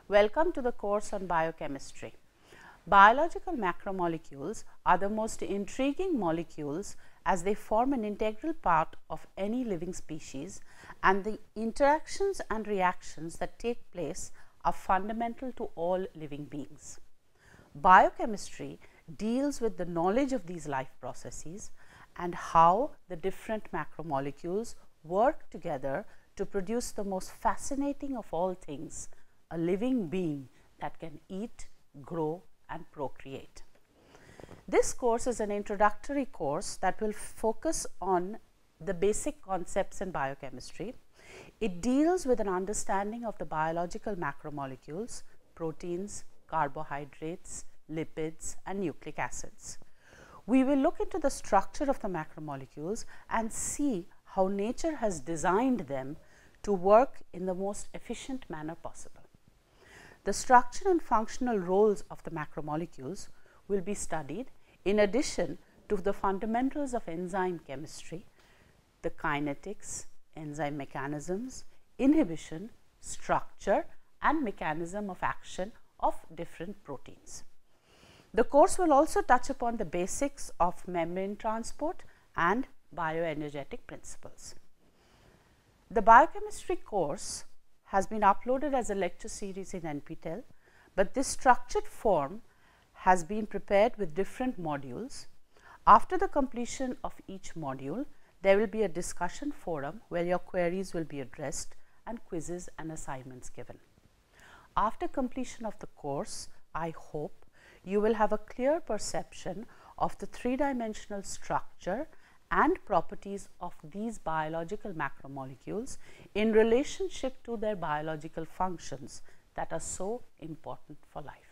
Welcome to the course on biochemistry. Biological macromolecules are the most intriguing molecules as they form an integral part of any living species, and the interactions and reactions that take place are fundamental to all living beings. Biochemistry deals with the knowledge of these life processes and how the different macromolecules work together to produce the most fascinating of all things, a living being that can eat, grow and procreate. This course is an introductory course that will focus on the basic concepts in biochemistry. It deals with an understanding of the biological macromolecules, proteins, carbohydrates, lipids and nucleic acids. We will look into the structure of the macromolecules and see how nature has designed them to work in the most efficient manner possible. The structure and functional roles of the macromolecules will be studied in addition to the fundamentals of enzyme chemistry, the kinetics, enzyme mechanisms, inhibition, structure and mechanism of action of different proteins. The course will also touch upon the basics of membrane transport and bioenergetic principles. The biochemistry course has been uploaded as a lecture series in NPTEL, but this structured form has been prepared with different modules. After the completion of each module, there will be a discussion forum where your queries will be addressed and quizzes and assignments given. After completion of the course, I hope you will have a clear perception of the three-dimensional structure and properties of these biological macromolecules in relationship to their biological functions that are so important for life.